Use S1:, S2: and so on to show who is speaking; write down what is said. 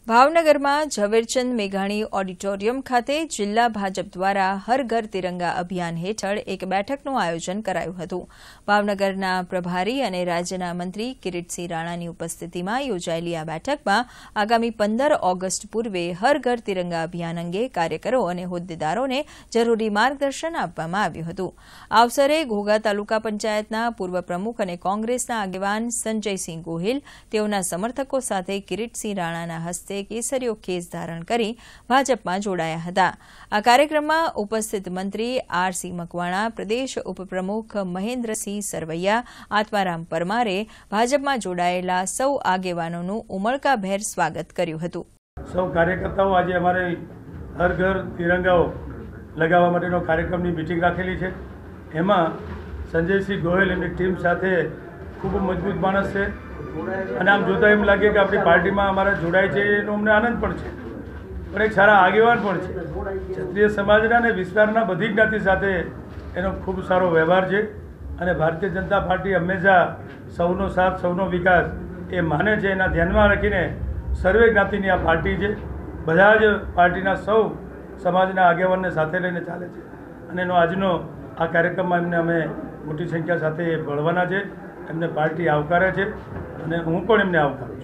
S1: ભાવનગરમાં ઝવેરચંદ મેઘાણી ઓડિટોરિયમ ખાતે જિલ્લા ભાજપ દ્વારા હર ઘર તિરંગા અભિયાન હેઠળ એક બેઠકનું આયોજન કરાયું હતું. ભાવનગરના પ્રભારી અને રાજ્યના મંત્રી કિરીટસિંહ રાણાની ઉપસ્થિતિમાં યોજાયેલી આ બેઠકમાં આગામી 15 ઓગસ્ટ પૂર્વે હર ઘર તિરંગા અભિયાન અંગે કાર્યકરો અને હોદ્દેદારોને જરૂરી માર્ગદર્શન આપવામાં આવ્યું હતું. આ અવસરે ઘોઘા તાલુકા પંચાયતના પૂર્વ પ્રમુખ અને કોંગ્રેસના આગેવાન સંજયસિંહ ગોહિલ તેઓના સમર્થકો સાથે કિરીટસિંહ રાણાના હસ્તે કેસરીયો કેસ ધારણ કરી ભાજપમાં જોડાયા હતા. આ કાર્યક્રમમાં ઉપસ્થિત મંત્રી આર.સી. મકવાણા, પ્રદેશ ઉપપ્રમુખ મહેન્દ્રસિંહ સરવૈયા, આત્મારામ પરમારે ભાજપમાં જોડાયેલા સૌ આગેવાનોનું ઉમળકાભેર સ્વાગત કર્યું હતું.
S2: સૌ કાર્યકર્તાઓ આજે અમારે હર ઘર તિરંગાઓ લગાવવા માટેનો કાર્યક્રમની મીટિંગ રાખેલી છે. એમાં સંજયસિંહ ગોહિલ એમની ટીમ સાથે ખૂબ મજબૂત માણસ છે અને આમ જોતાં એમ લાગે કે આપણી પાર્ટીમાં અમારા જોડાય છે એનો અમને આનંદ પણ છે, પણ એક સારા આગેવાન પણ છે. ક્ષત્રિય સમાજના અને વિસ્તારના બધી જ્ઞાતિ સાથે એનો ખૂબ સારો વ્યવહાર છે અને ભારતીય જનતા પાર્ટી હંમેશા સૌનો સાથ સૌનો વિકાસ એ માને છે. એના ધ્યાનમાં રાખીને સર્વે જ્ઞાતિની આ પાર્ટી છે. બધા જ પાર્ટીના સૌ સમાજના આગેવાનને સાથે લઈને ચાલે છે અને એનો આજનો આ કાર્યક્રમમાં એમને અમે મોટી સંખ્યા સાથે ભળવાના છે. એમને પાર્ટી આવકારે છે અને હું પણ એમને આવકારું.